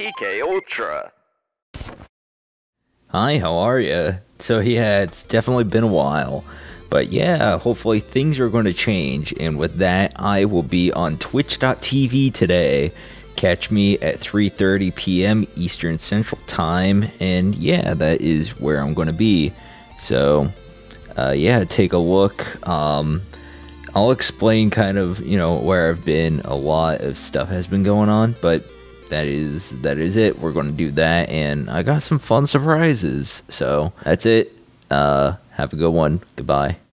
PK Ultra. Hi, how are ya? So yeah, it's definitely been a while. But yeah, hopefully things are going to change. And with that, I will be on twitch.tv today. Catch me at 3:30 p.m. Eastern Central Time. And yeah, that is where I'm going to be. So yeah, take a look. I'll explain kind of, where I've been. A lot of stuff has been going on, but that is it. We're going to do that, and I got some fun surprises. So that's it. Have a good one. Goodbye.